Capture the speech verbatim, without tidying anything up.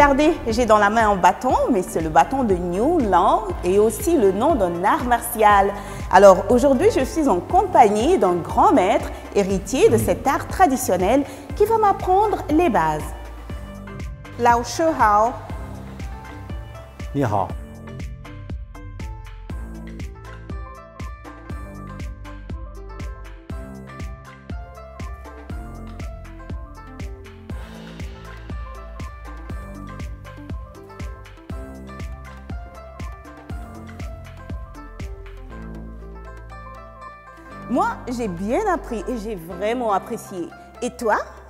regardez, j'ai dans la main un bâton, mais c'est le bâton de Niu Lang et aussi le nom d'un art martial. Alors aujourd'hui, je suis en compagnie d'un grand maître, héritier de cet art traditionnel, qui va m'apprendre les bases. Lao Shi Hao. 你好， Moi, j'ai bien appris et j'ai vraiment apprécié. Et toi?